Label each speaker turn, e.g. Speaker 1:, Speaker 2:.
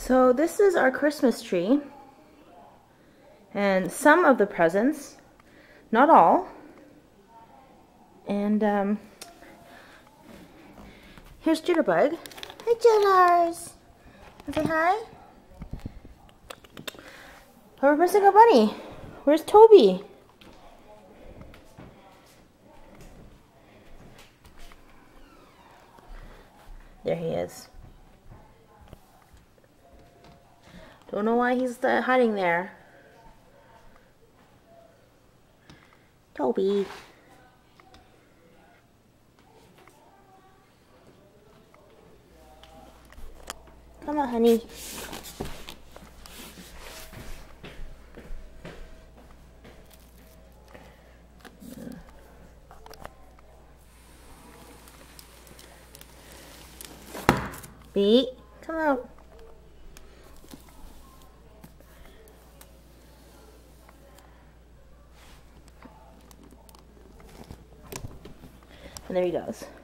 Speaker 1: So this is our Christmas tree, and some of the presents, not all, and here's Jitterbug. Hi Jitters! Say hi. Oh, we're missing a bunny. Where's Toby? There he is. Don't know why he's hiding there. Toby. Come on, honey. Beat, come out. And there he goes.